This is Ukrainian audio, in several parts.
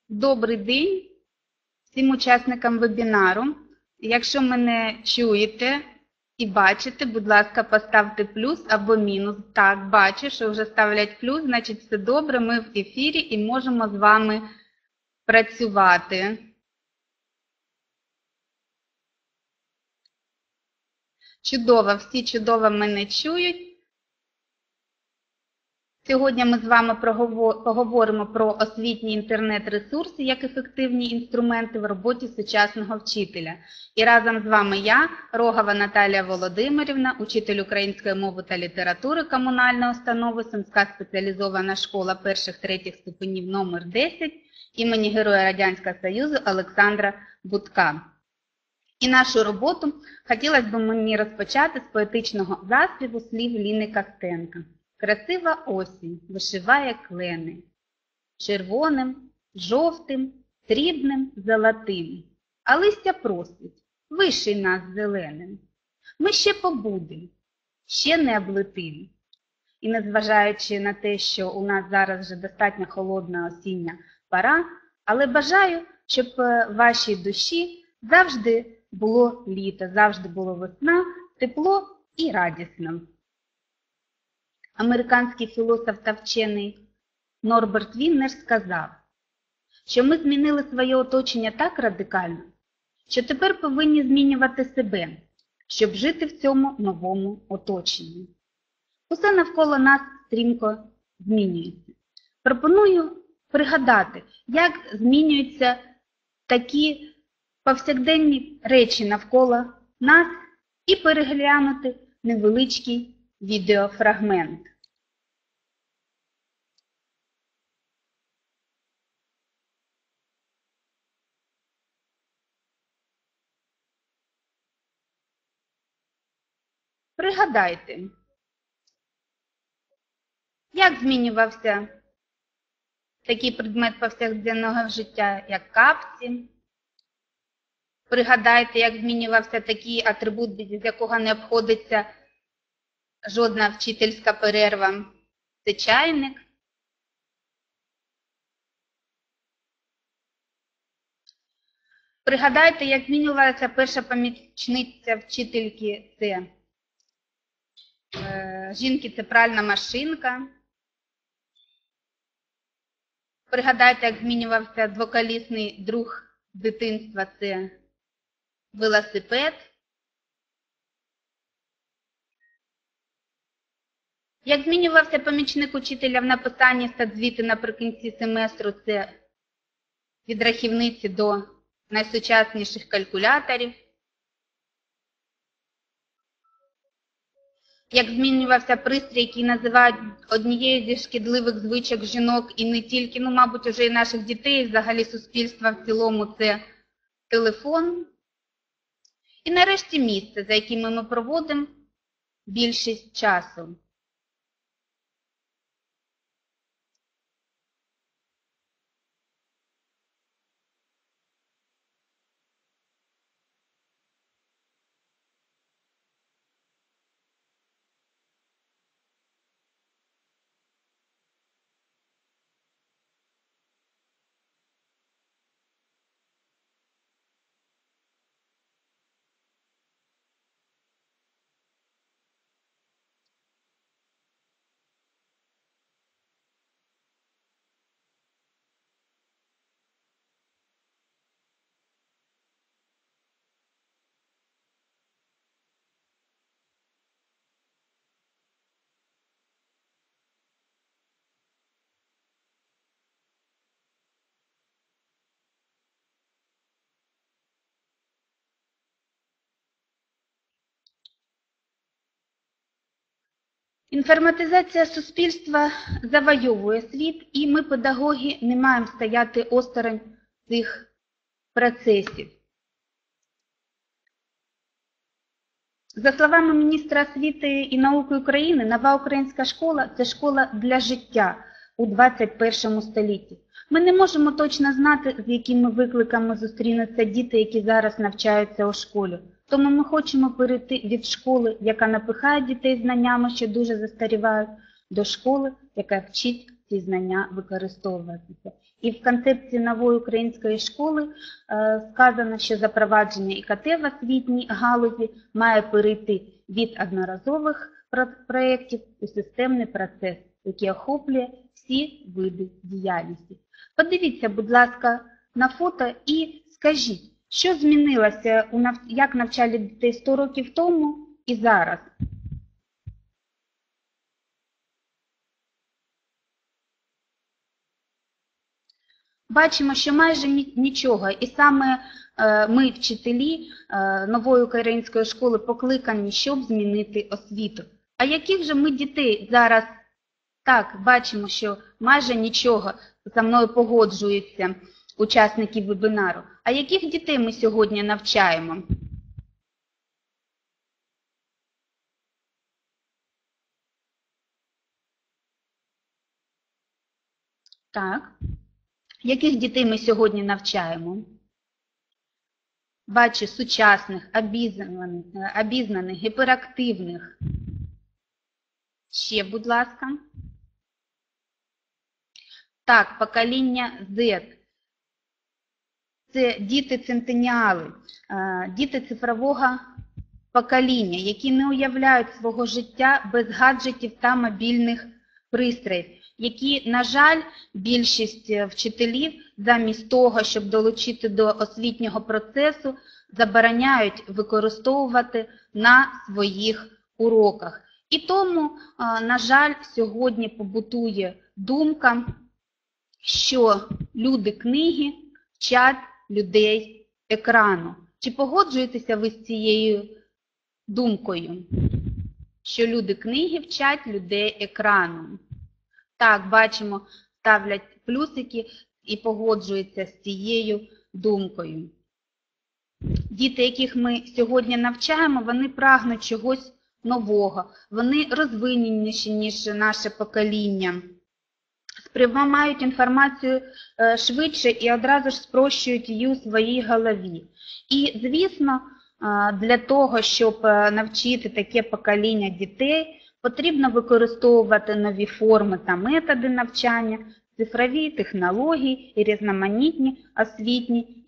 Добрий день всім учасникам вебінару. Якщо мене чуєте і бачите, будь ласка, поставте плюс або мінус. Так, бачу, що вже ставлять плюс, значить все добре, ми в ефірі і можемо з вами працювати. Чудово, всі чудово мене чують. Сьогодні ми з вами поговоримо про освітні інтернет-ресурси як ефективні інструменти в роботі сучасного вчителя. І разом з вами я, Рогова Наталія Володимирівна, учитель української мови та літератури комунальної установи Сумська спеціалізована школа перших-третіх ступенів номер 10 імені Героя Радянського Союзу Олександра Будка. І нашу роботу хотілося б мені розпочати з поетичного заспіву слів Ліни Костенко. Красива осінь вишиває клени червоним, жовтим, срібним, золотим. А листя просить, виший нас зеленим. Ми ще побудем, ще не облетим. І незважаючи на те, що у нас зараз вже достатньо холодна осіння пора, але бажаю, щоб в вашій душі завжди було літо, завжди було весна, тепло і радісно. Американський філософ та вчений Норберт Віннер сказав, що ми змінили своє оточення так радикально, що тепер повинні змінювати себе, щоб жити в цьому новому оточенні. Усе навколо нас стрімко змінюється. Пропоную пригадати, як змінюються такі повсякденні речі навколо нас і переглянути невеличкий відеофрагмент. Пригадайте, як змінювався такий предмет повсякденного життя, як капці. Пригадайте, як змінювався такий атрибут, без якого не обходиться жодна вчительська перерва. Це чайник. Пригадайте, як змінювалася перша помічниця вчительки. Це жінки, це пральна машинка. Пригадайте, як змінювався двоколісний друг дитинства. Це велосипед. Як змінювався помічник учителя в написанні статзвіту наприкінці семестру, це від рахівниці до найсучасніших калькуляторів. Як змінювався пристрій, який називають однією зі шкідливих звичок жінок і не тільки, мабуть, уже і наших дітей, і взагалі суспільства в цілому, це телефон. І нарешті місце, за яким ми проводимо більшість часу. Інформатизація суспільства завойовує світ, і ми, педагоги, не маємо стояти осторонь цих процесів. За словами міністра освіти і науки України, нова українська школа – це школа для життя у 21 столітті. Ми не можемо точно знати, з якими викликами зустрінуться діти, які зараз навчаються у школі. Тому ми хочемо перейти від школи, яка напихає дітей знаннями, що дуже застарівають, до школи, яка вчить ці знання використовуватися. І в концепції нової української школи сказано, що запровадження ІКТ в освітній галузі має перейти від одноразових проєктів у системний процес, який охоплює всі види діяльності. Подивіться, будь ласка, на фото і скажіть, що змінилося, як навчали дітей 100 років тому і зараз? Бачимо, що майже нічого. І саме ми, вчителі нової української школи, покликані, щоб змінити освіту. А яких же ми дітей зараз? Так, бачимо, що майже нічого, за мною погоджуються учасники вебінару. А яких дітей ми сьогодні навчаємо? Так. Яких дітей ми сьогодні навчаємо? Бачу сучасних, обізнаних, гіперактивних. Ще, будь ласка. Так, покоління Z. Це діти-центеніали, діти цифрового покоління, які не уявляють свого життя без гаджетів та мобільних пристроїв, які, на жаль, більшість вчителів замість того, щоб долучити до освітнього процесу, забороняють використовувати на своїх уроках. І тому, на жаль, сьогодні побутує думка, що люди-книги вчать людей екрану. Чи погоджуєтеся ви з цією думкою, що люди-книги вчать людей екрану? Так, бачимо, ставлять плюсики і погоджуються з цією думкою. Діти, яких ми сьогодні навчаємо, вони прагнуть чогось нового, вони розвиненіші, ніж наше покоління. Сприймають інформацію швидше і одразу ж спрощують її у своїй голові. І, звісно, для того, щоб навчити таке покоління дітей, потрібно використовувати нові форми та методи навчання, цифрові технології і різноманітні освітні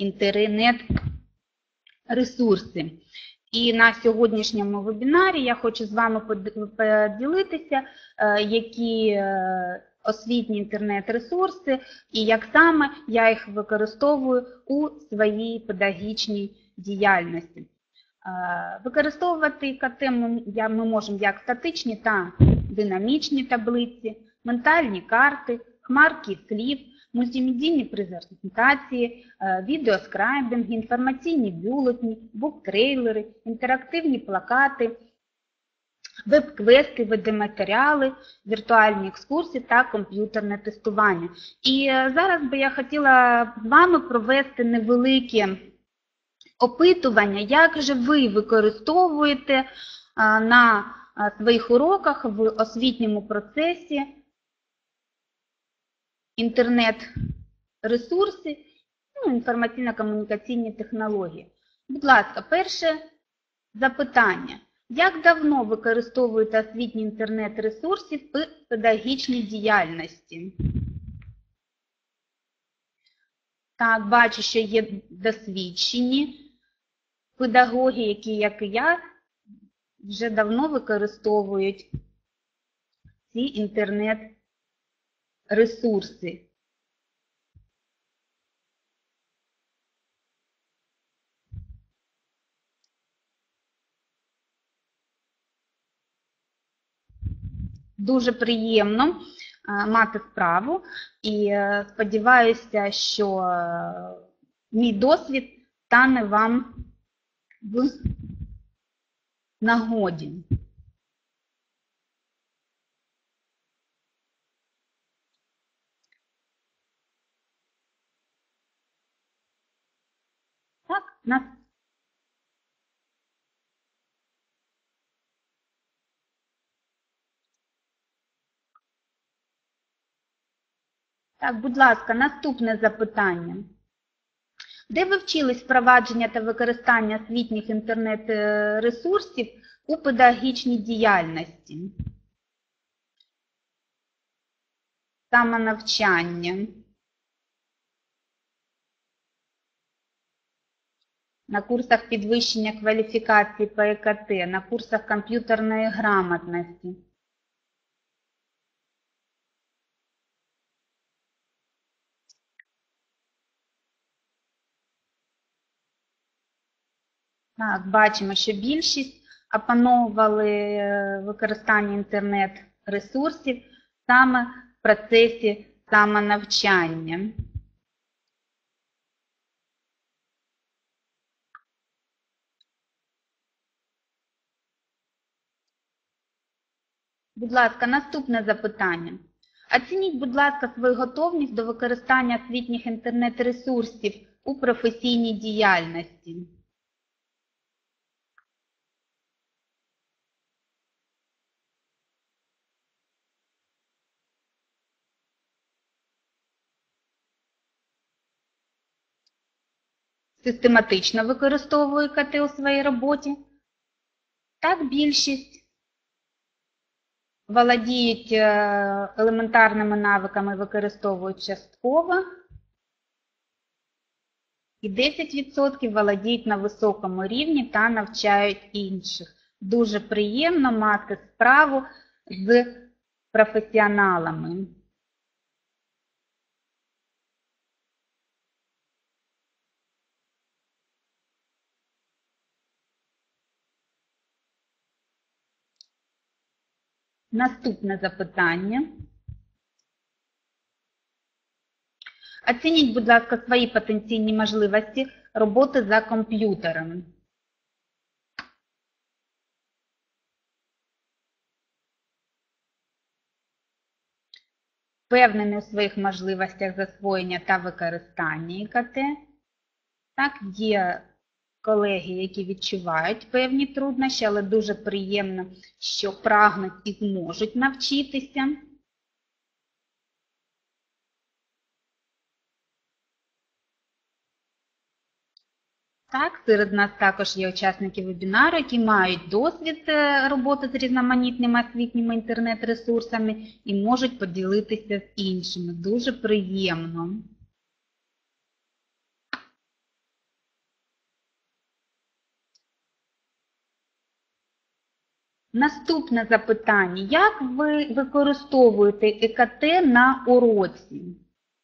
інтернет-ресурси. І на сьогоднішньому вебінарі я хочу з вами поділитися, які освітні інтернет-ресурси і як саме я їх використовую у своїй педагогічній діяльності. Використовувати ІКТ ми можемо як статичні та динамічні таблиці, ментальні карти, хмарки слів, мультимедійні презентації, відеоскрайбінги, інформаційні бюлетні, буктрейлери, інтерактивні плакати, веб-квести, видеоматеріали, віртуальні екскурсії та комп'ютерне тестування. І зараз би я хотіла з вами провести невелике опитування, як же ви використовуєте на своїх уроках в освітньому процесі інтернет-ресурси, інформаційно-комунікаційні технології. Будь ласка, перше запитання. Як давно використовуєте освітні інтернет-ресурси в педагогічній діяльності? Так, бачу, що є досвідчені педагоги, які, як і я, вже давно використовують ці інтернет-ресурси. Дуже приємно мати справу і сподіваюся, що мій досвід стане вам в нагоді. Так, Так, будь ласка, наступне запитання. Де ви вчились впровадження та використання освітніх інтернет-ресурсів у педагогічній діяльності? самонавчання. На курсах підвищення кваліфікації по ЕКТ, на курсах комп'ютерної грамотності. Так, бачимо, що більшість опановували використання інтернет-ресурсів саме в процесі самонавчання. Будь ласка, наступне запитання. Оцініть, будь ласка, свою готовність до використання освітніх інтернет-ресурсів у професійній діяльності. Систематично використовую ІКТ у своїй роботі. Так, більшість володіють елементарними навиками, використовують частково. І 10% володіють на високому рівні та навчають інших. Дуже приємно мати справу з професіоналами. Наступне запитання. Оцініть, будь ласка, свої потенційні можливості роботи за комп'ютером. Впевнений у своїх можливостях засвоєння та використання ІКТ. Так, є колеги, які відчувають певні труднощі, але дуже приємно, що прагнуть і зможуть навчитися. Так, серед нас також є учасники вебінару, які мають досвід роботи з різноманітними освітніми інтернет-ресурсами і можуть поділитися з іншими. Дуже приємно. Наступне запитання. Як ви використовуєте ІКТ на уроці?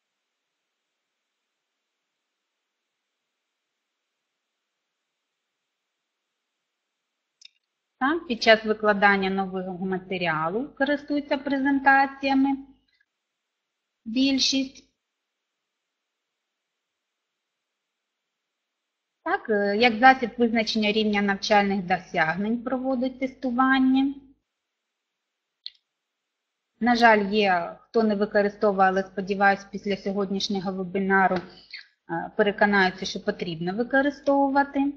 Так, під час викладання нового матеріалу користуються презентаціями. Більшість. Так, як засіб визначення рівня навчальних досягнень проводить тестування. На жаль, є, хто не використовує, але сподіваюся, після сьогоднішнього вебінару переконаються, що потрібно використовувати.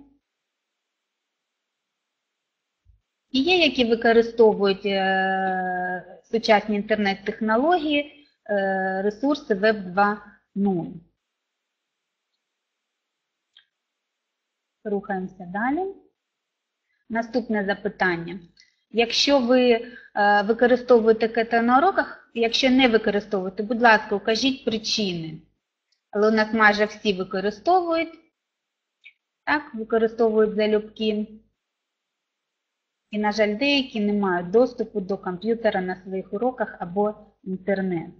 І є, які використовують сучасні інтернет-технології, ресурси Web 2.0. Рухаємося далі. Наступне запитання. Якщо ви використовуєте ІКТ на уроках, якщо не використовуєте, будь ласка, укажіть причини. Але у нас майже всі використовують. Так, використовують залюбки. І, на жаль, деякі не мають доступу до комп'ютера на своїх уроках або інтернет.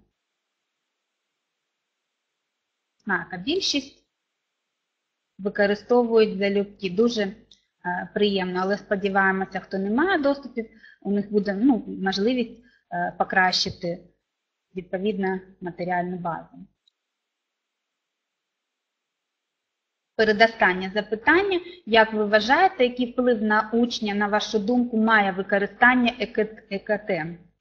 Так, а більшість використовують залюбки. Дуже приємно, але сподіваємося, хто не має доступу, у них буде можливість покращити відповідно матеріальну базу. Передостаннє запитання. Як ви вважаєте, який вплив на учня, на вашу думку, має використання ЕКТ?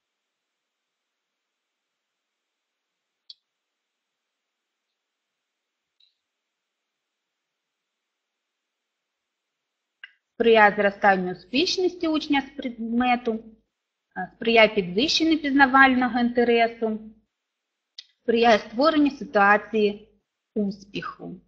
Сприяє зростанню успішності учня з предмету, сприяє підвищенню пізнавального інтересу, сприяє створенню ситуації успіху.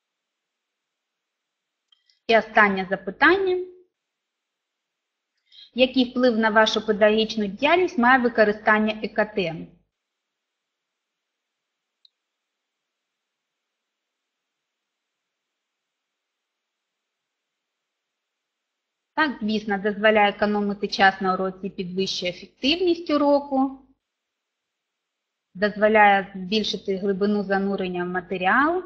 І останнє запитання. Який вплив на вашу педагогічну діяльність має використання ЕКТ? Так, звісно, дозволяє економити час на уроці і підвищує ефективність уроку, дозволяє збільшити глибину занурення в матеріал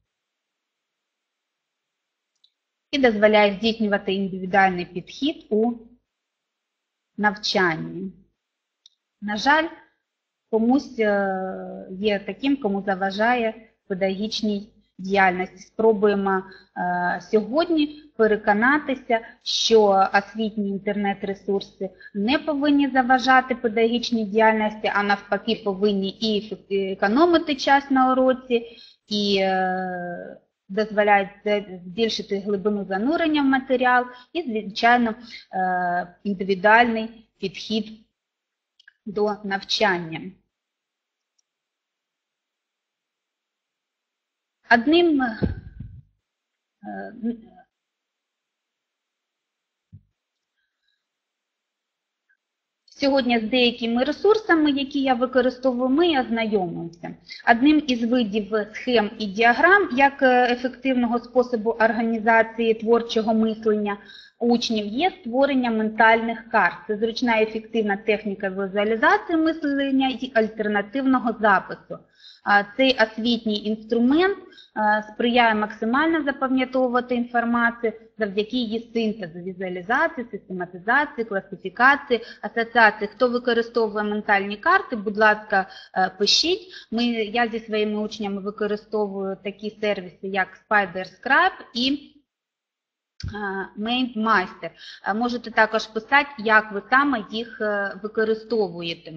і дозволяє здійснювати індивідуальний підхід у навчанні. На жаль, комусь є таким, кому заважає педагогічній діяльності. Спробуємо сьогодні переконатися, що освітні інтернет-ресурси не повинні заважати педагогічній діяльності, а навпаки повинні і економити час на уроці, і дозволяють збільшити глибину занурення в матеріал і, звичайно, індивідуальний підхід до навчання. Сьогодні з деякими ресурсами, які я використовую, ми ознайомимося. Одним із видів схем і діаграм як ефективного способу організації творчого мислення учнів є створення ментальних карт. Це зручна і ефективна техніка візуалізації мислення і альтернативного запису. Цей освітній інструмент сприяє максимально запам'ятовувати інформацію завдяки її синтезу, візуалізації, систематизації, класифікації, асоціації. Хто використовує ментальні карти, будь ласка, пишіть. Я зі своїми учнями використовую такі сервіси, як SpiderScribe і MainMeister. Можете також писати, як ви саме їх використовуєте.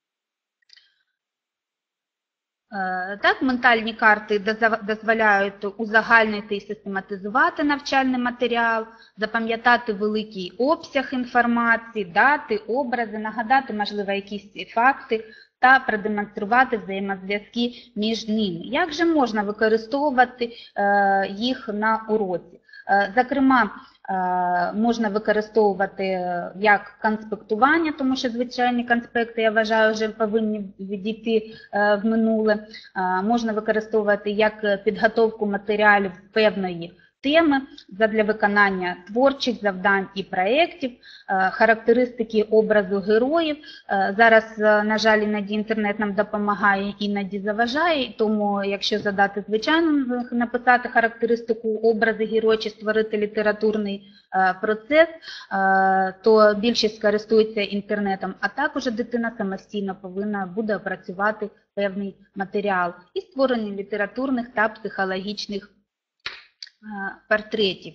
Так, ментальні карти дозволяють узагальнити і систематизувати навчальний матеріал, запам'ятати великий обсяг інформації, дати, образи, нагадати, можливо, якісь факти та продемонструвати взаємозв'язки між ними. Як же можна використовувати їх на уроці? Зокрема, можна використовувати як конспектування, тому що звичайні конспекти, я вважаю, вже повинні відійти в минуле. Можна використовувати як підготовку матеріалів з певної теми для виконання творчих завдань і проєктів, характеристики образу героїв. Зараз, на жаль, іноді інтернет нам допомагає, іноді заважає, тому якщо задати звичайно, написати характеристику образу героя чи створити літературний процес, то більшість користується інтернетом, а також дитина самостійно повинна буде опрацювати певний матеріал і створення літературних та психологічних портретів.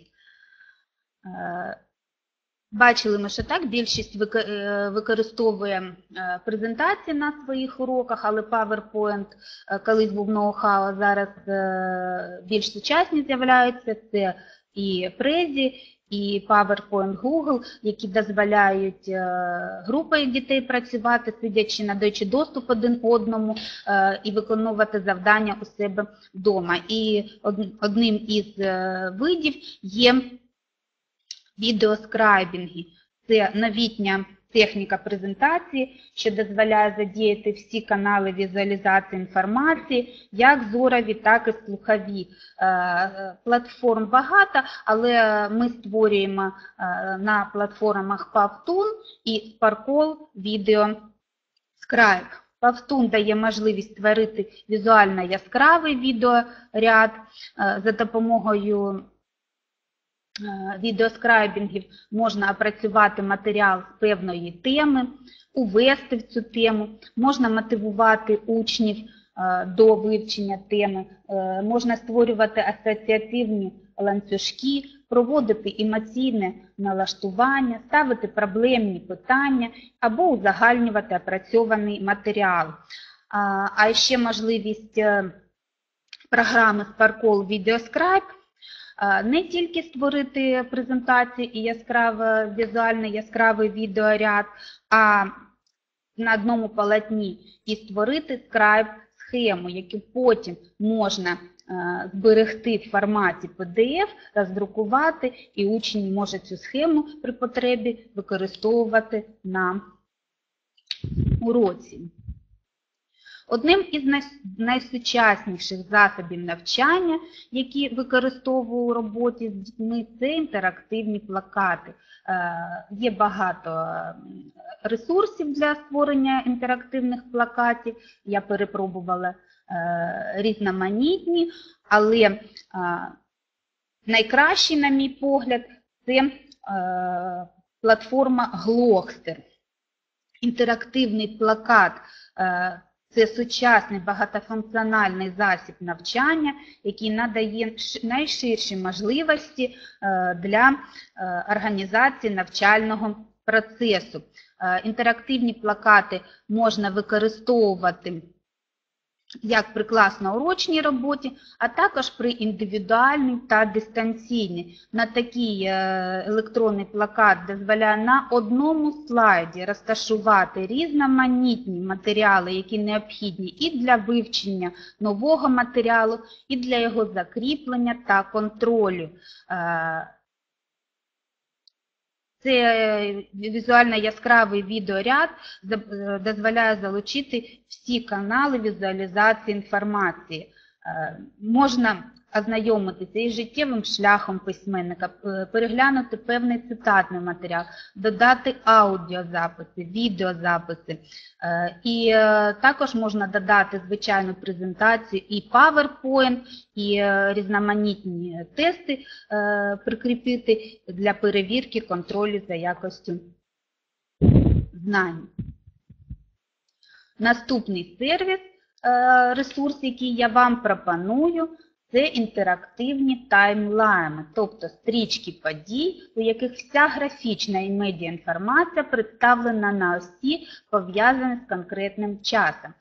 Бачили ми, що так, більшість використовує презентації на своїх уроках, але PowerPoint колись був ноу-хау, зараз більш сучасні з'являються, це і Prezi, і PowerPoint Google, які дозволяють групою дітей працювати, сидячи, надаючи доступ один одному і виконувати завдання у себе вдома. І одним із видів є відеоскрайбінги. Це новітня техніка презентації, що дозволяє задіяти всі канали візуалізації інформації, як зорові, так і слухові. Платформ багато, але ми створюємо на платформах Powtoon і Sparkle відеоскрайб. Powtoon дає можливість створити візуально яскравий відеоряд за допомогою відеоскрайбінгів можна опрацювати матеріал з певної теми, увести в цю тему, можна мотивувати учнів до вивчення теми, можна створювати асоціативні ланцюжки, проводити емоційне налаштування, ставити проблемні питання або узагальнювати опрацьований матеріал. А ще можливість програми Sparkle VideoScribe не тільки створити презентацію і візуальний яскравий відеоряд, а на одному полотні і створити скрайб-схему, яку потім можна зберегти в форматі PDF, роздрукувати, і учень може цю схему при потребі використовувати на уроці. Одним із найсучасніших засобів навчання, які використовую у роботі з дітьми, це інтерактивні плакати. Є багато ресурсів для створення інтерактивних плакатів, я перепробувала різноманітні, але найкращий, на мій погляд, це платформа Glogster. Інтерактивний плакат – це сучасний багатофункціональний засіб навчання, який надає найширші можливості для організації навчального процесу. Інтерактивні плакати можна використовувати як при класно-урочній роботі, а також при індивідуальній та дистанційній. На такий електронний плакат дозволяє на одному слайді розташувати різноманітні матеріали, які необхідні і для вивчення нового матеріалу, і для його закріплення та контролю. Це візуально яскравий відеоряд дозволяє залучити всі канали візуалізації інформації. Можна ознайомитися із життєвим шляхом письменника, переглянути певний цитатний матеріал, додати аудіозаписи, відеозаписи. І також можна додати звичайну презентацію і PowerPoint, і різноманітні тести прикріпити для перевірки контролю за якістю знань. Наступний сервіс, ресурс, який я вам пропоную, це інтерактивні таймлайни, тобто стрічки подій, у яких вся графічна і медіаінформація представлена на осі, пов'язані з конкретним часом.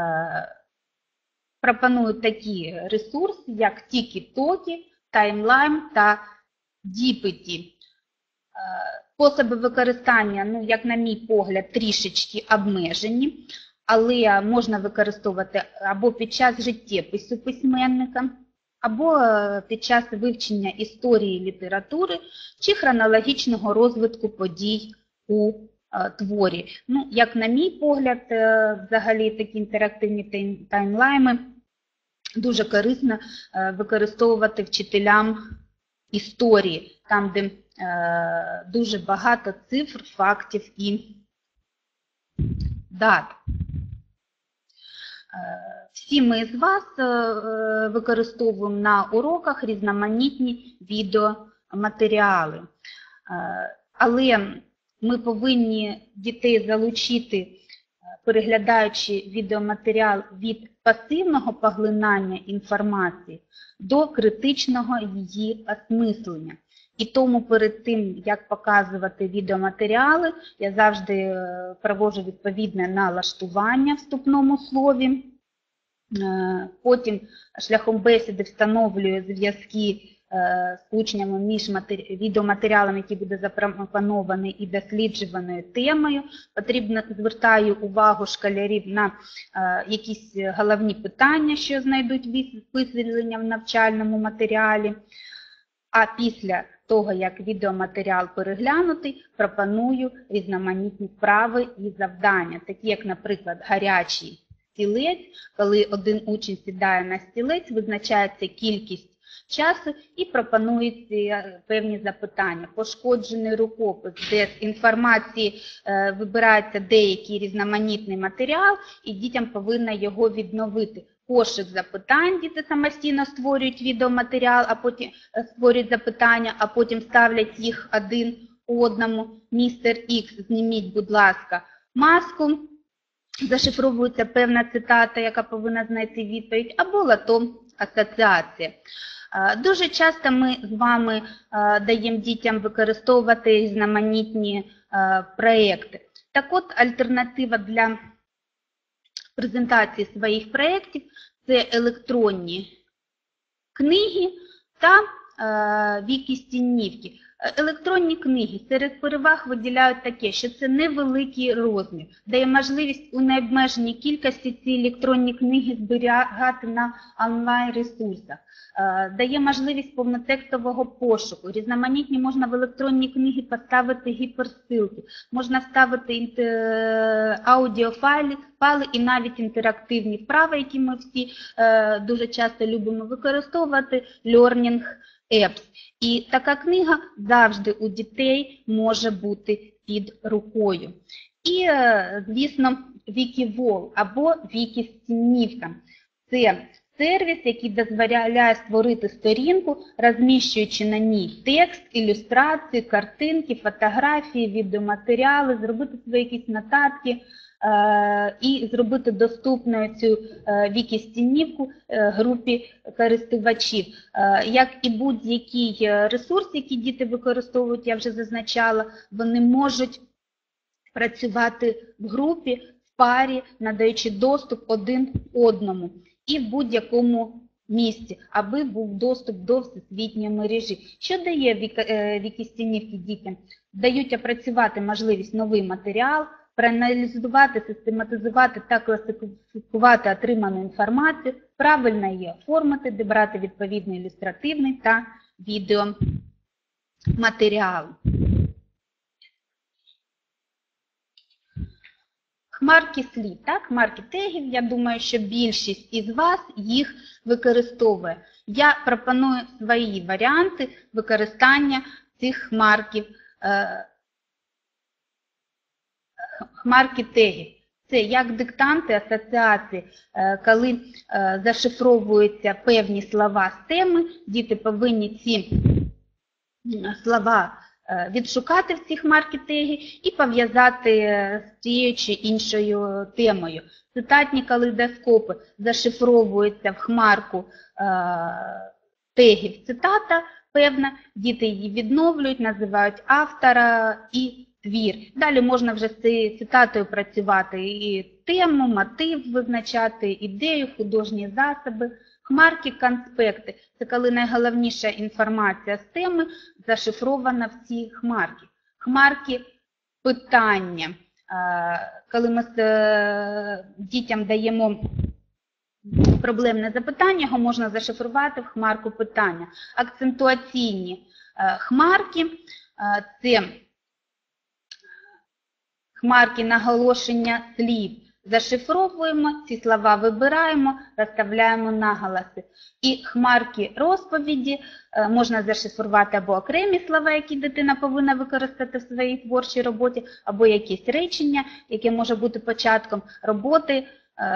Пропоную такі ресурси, як Tiki-Toki, Timeline та Dipity. Способи використання, як на мій погляд, трішечки обмежені, але можна використовувати або під час життєпису письменника, або під час вивчення історії літератури чи хронологічного розвитку подій у творі. Як на мій погляд, взагалі такі інтерактивні таймлайни дуже корисно використовувати вчителям історії, там, де дуже багато цифр, фактів і дат. Всі ми з вас використовуємо на уроках різноманітні відеоматеріали. Але ми повинні дітей залучити, переглядаючи відеоматеріал від пасивного поглинання інформації до критичного її осмислення. І тому перед тим, як показувати відеоматеріали, я завжди проводжу відповідне налаштування в вступному слові. Потім шляхом бесіди встановлюю зв'язки з учнями між відеоматеріалом, який буде запропонований, і досліджуваною темою. Потрібно звертаю увагу школярів на якісь головні питання, що знайдуть висвітлення в навчальному матеріалі. А після того, як відеоматеріал переглянутий, пропоную різноманітні вправи і завдання, такі як, наприклад, гарячий стілець, коли один учень сідає на стілець, визначається кількість часу і пропонуються певні запитання. Пошкоджений рукопис, де з інформації вибирається деякий різноманітний матеріал, і дітям повинно його відновити. Пошук запитань, діти самостійно створюють відеоматеріал, а потім створюють запитання, а потім ставлять їх один одному. Містер Ікс, зніміть, будь ласка, маску. Зашифровується певна цитата, яка повинна знайти відповідь, або лото асоціація. Дуже часто ми з вами даємо дітям використовувати різноманітні проєкти. Так от, альтернатива для презентації своїх проєктів – це електронні книги та вікістінівки. Електронні книги серед переваг виділяють таке, що це невеликий розмір, дає можливість у необмеженій кількості ці електронні книги зберігати на онлайн-ресурсах, дає можливість повнотекстового пошуку, різноманітні можна в електронні книги поставити гіперссилки, можна вставити аудіофайли і навіть інтерактивні вправи, які ми всі дуже часто любимо використовувати, learning apps. І така книга завжди у дітей може бути під рукою. І, звісно, Wikivall або Вікістінівка. Це сервіс, який дозволяє створити сторінку, розміщуючи на ній текст, ілюстрації, картинки, фотографії, відеоматеріали, зробити свої якісь нотатки і зробити доступною цю Вікістінівку групі користувачів. Як і будь-який ресурс, який діти використовують, я вже зазначала, вони можуть працювати в групі, в парі, надаючи доступ один одному і в будь-якому місці, аби був доступ до всесвітньої мережі. Що дає Вікістінівки дітям? Дають опрацювати можливість новий матеріал, проаналізувати, систематизувати та класифікувати отриману інформацію, правильно її оформити, добрати відповідний ілюстративний та відеоматеріал. Хмарки слів, так, хмарки тегів, я думаю, що більшість із вас їх використовує. Я пропоную свої варіанти використання цих хмарки тегів. Це як диктанти, асоціації, коли зашифровуються певні слова з теми, діти повинні ці слова відшукати в ці хмарки теги і пов'язати з тією чи іншою темою. Цитатні калейдоскопи зашифровуються в хмарку тегів цитата певна, діти її відновлюють, називають автора і твір. Далі можна вже з цією цитатою працювати і тему, мотив визначати, ідею, художні засоби. Хмарки-конспекти – це коли найголовніша інформація з теми зашифрована в цій хмарці. Хмарки-питання – коли ми дітям даємо проблемне запитання, його можна зашифрувати в хмарку питання. Акцентуаційні хмарки – це хмарки наголошення слів. Зашифровуємо, ці слова вибираємо, розставляємо наголоси. І хмарки розповіді можна зашифрувати або окремі слова, які дитина повинна використати в своїй творчій роботі, або якісь речення, яке може бути початком роботи,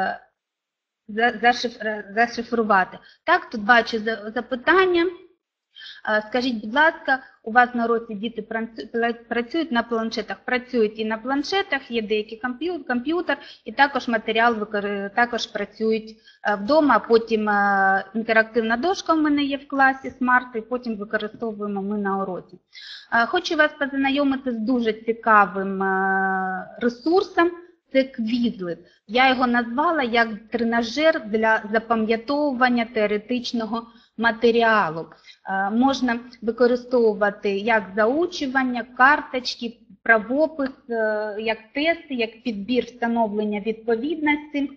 зашифрувати. Так, тут бачу запитання. Скажіть, будь ласка, у вас на уроці діти працюють на планшетах? Працюють і на планшетах, є деякий комп'ютер, і також матеріал також працюють вдома, потім інтерактивна дошка у мене є в класі, смарт, і потім використовуємо ми на уроці. Хочу вас познайомити з дуже цікавим ресурсом, це Quizlet. Я його назвала як тренажер для запам'ятовування теоретичного матеріалу. Можна використовувати як заучування, карточки, правопис, як тести, як підбір встановлення відповідності.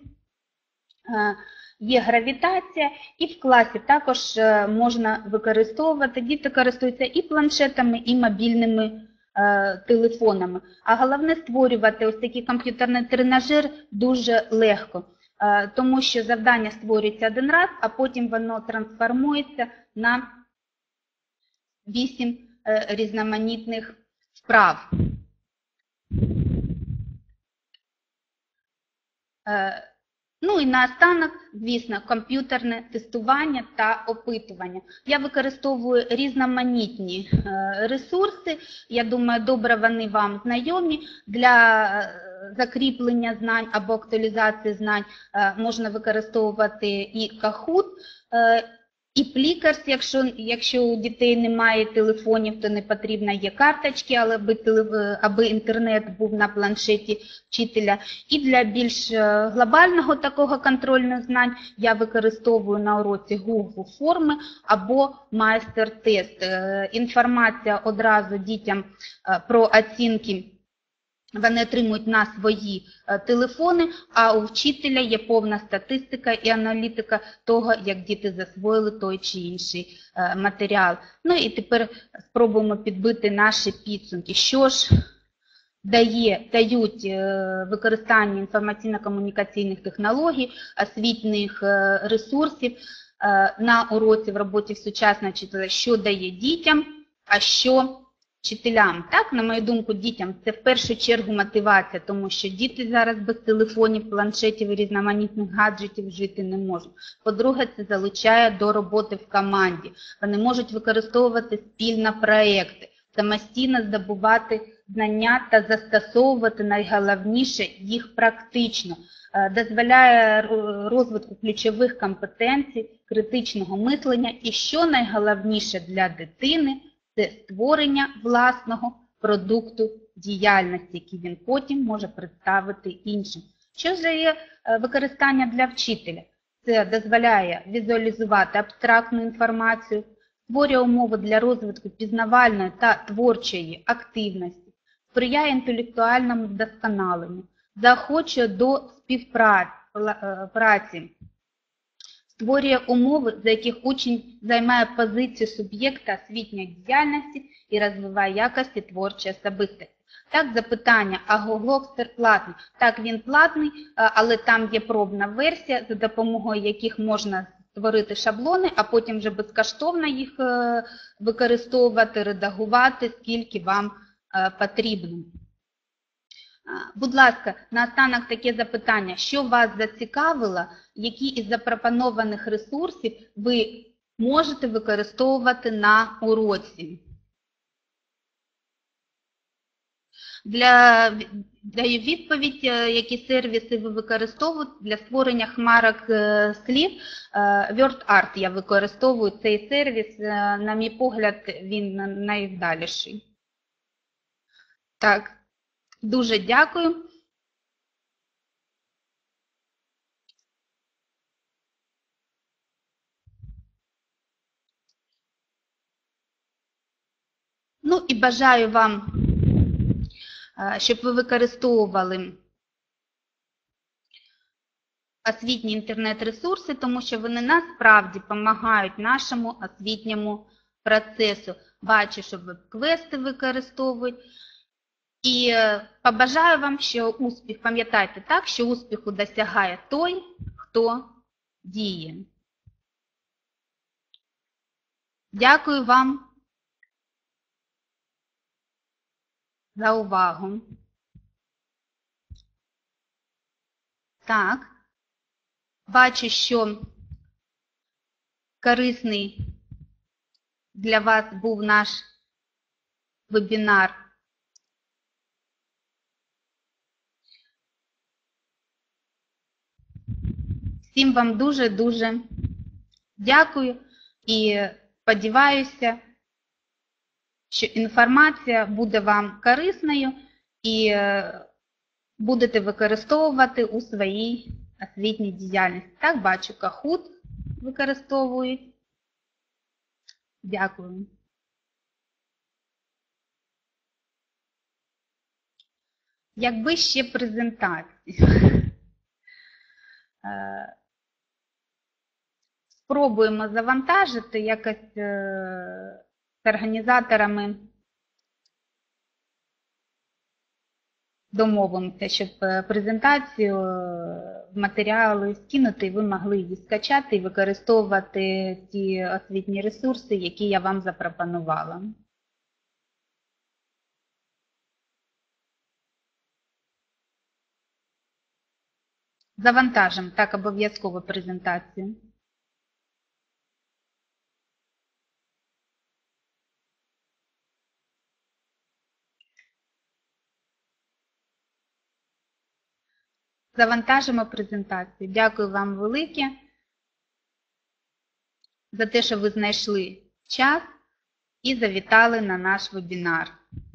Є гравітація і в класі також можна використовувати. Діти користуються і планшетами, і мобільними телефонами. А головне створювати ось такий комп'ютерний тренажер дуже легко. Тому що завдання створюється один раз, а потім воно трансформується на 8 різноманітних вправ. Ну і наостанок, звісно, комп'ютерне тестування та опитування. Я використовую різноманітні ресурси, я думаю, добре вони вам знайомі. Для закріплення знань або актуалізації знань можна використовувати і Kahoot, І плікарс, якщо у дітей немає телефонів, то не потрібно є карточки, але аби інтернет був на планшеті вчителя. І для більш глобального такого контрольних знань я використовую на уроці Google форми або майстер-тест. Інформація одразу дітям про оцінки вони отримують на свої телефони, а у вчителя є повна статистика і аналітика того, як діти засвоїли той чи інший матеріал. Ну і тепер спробуємо підбити наші підсумки. Що ж дають використання інформаційно-комунікаційних технологій, освітніх ресурсів на уроці в роботі в сучасного вчителя, що дає дітям, а що вчителям. Так, на мою думку, дітям це в першу чергу мотивація, тому що діти зараз без телефонів, планшетів і різноманітних гаджетів жити не можуть. По-друге, це залучає до роботи в команді. Вони можуть використовувати спільно проекти, самостійно здобувати знання та застосовувати найголовніше їх практично. Дозволяє розвитку ключових компетенцій, критичного мислення і, що найголовніше для дитини, це створення власного продукту діяльності, який він потім може представити іншим. Що ж є використання для вчителя? Це дозволяє візуалізувати абстрактну інформацію, створює умови для розвитку пізнавальної та творчої активності, сприяє інтелектуальному вдосконаленню, заохочує до співпраці, створює умови, за яких учень займає позицію суб'єкта освітньої діяльності і розвиває якості творчої особистості. Так, запитання, а Google платний? Так, він платний, але там є пробна версія, за допомогою яких можна створити шаблони, а потім вже безкоштовно їх використовувати, редагувати, скільки вам потрібно. Будь ласка, наостанок таке запитання. Що вас зацікавило, які із запропонованих ресурсів ви можете використовувати на уроці? Даю відповідь, які сервіси ви використовуєте для створення хмарок слів. WordArt я використовую цей сервіс, на мій погляд, він найвдаліший. Так. Дуже дякую. Ну і бажаю вам, щоб ви використовували освітні інтернет-ресурси, тому що вони насправді допомагають нашому освітньому процесу. Бачу, що веб-квести використовують. І побажаю вам, що успіх, пам'ятайте так, що успіху досягає той, хто діє. Дякую вам за увагу. Так, бачу, що корисний для вас був наш вебінар. Всім вам дуже-дуже дякую і сподіваюся, що інформація буде вам корисною і будете використовувати у своїй освітній діяльності. Так, бачу, Kahoot використовують. Дякую. Якби ще презентацію. Спробуємо завантажити якось з організаторами, домовимося, щоб презентацію в матеріали скинути, і ви могли її скачати і використовувати ті освітні ресурси, які я вам запропонувала. Завантажимо, так, обов'язково презентацію. Завантажимо презентацію. Дякую вам велике. за те, що ви знайшли час і завітали на наш вебінар.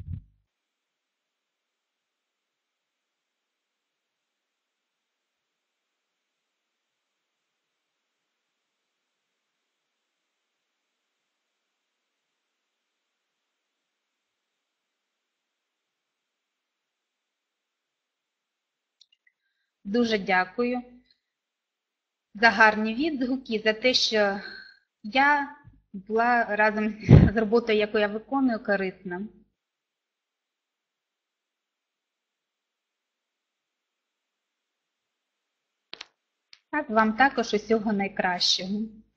Дуже дякую за гарні відгуки, за те, що я була разом з роботою, яку я виконую, корисна. Так, вам також усього найкращого.